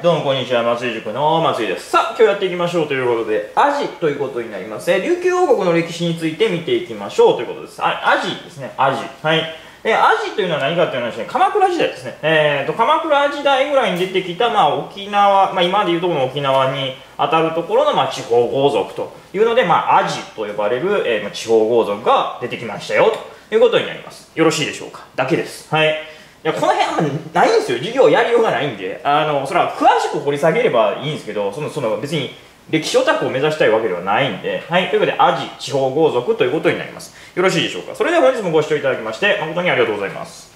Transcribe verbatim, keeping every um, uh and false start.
どうもこんにちは、松井塾の松井です。さあ、今日やっていきましょうということで、アジということになります。え琉球王国の歴史について見ていきましょうということです。あアジですね、アジ。はい。で、アジというのは何かというのはですね、鎌倉時代ですね。えーと、鎌倉時代ぐらいに出てきた、まあ、沖縄、まあ、今までいうところの沖縄に当たるところの、まあ、地方豪族というので、まあ、アジと呼ばれる、えー、地方豪族が出てきましたよということになります。よろしいでしょうか。だけです。はい。いや、この辺あんまないんですよ。授業やりようがないんで。あの、それは詳しく掘り下げればいいんですけど、その、その別に歴史オタクを目指したいわけではないんで。はい。ということで、アジ、地方豪族ということになります。よろしいでしょうか。それでは本日もご視聴いただきまして、誠にありがとうございます。